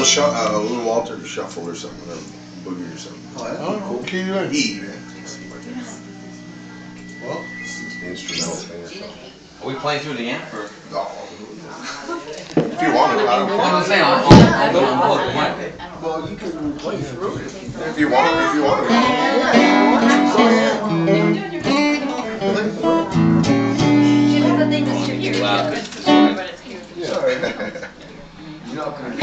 little Walter shuffle or something, a boogie or something. Oh, that's cool. Okay, you doing? E, man. Well, This is the instrumental thing or something. Are we playing through the amp or? No. If you want to, I don't I'm care. gonna say I'll look. well, you can play through it. If you want to. You have a thing that's your ear. Wow. Sorry. You're not going to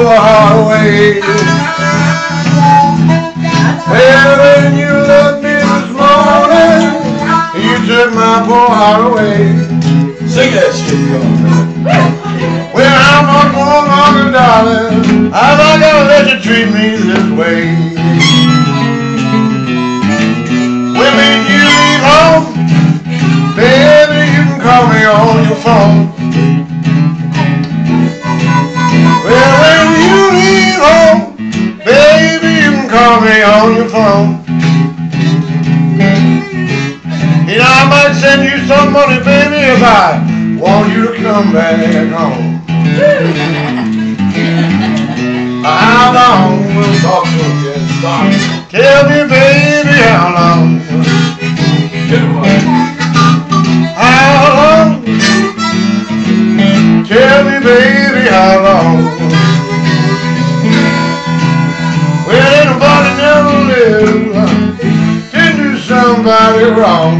heart away. Well, when you left me this morning, you took my poor heart away. Sing that shit, Well, I'm not more longer, darling. I'm not gonna let you treat me this way. Well, when you leave home, baby, you can call me on your phone. Well, when you leave home, baby, you can call me on your phone. You know, I might send you some money, baby, if I want you to come back home. How long will we talk to him? Stop. Tell me, baby, how long? How long? Tell me, baby, how long? Well, anybody never lived, didn't do somebody wrong.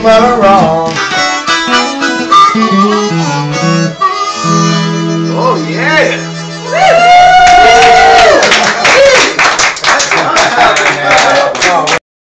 fella wrong.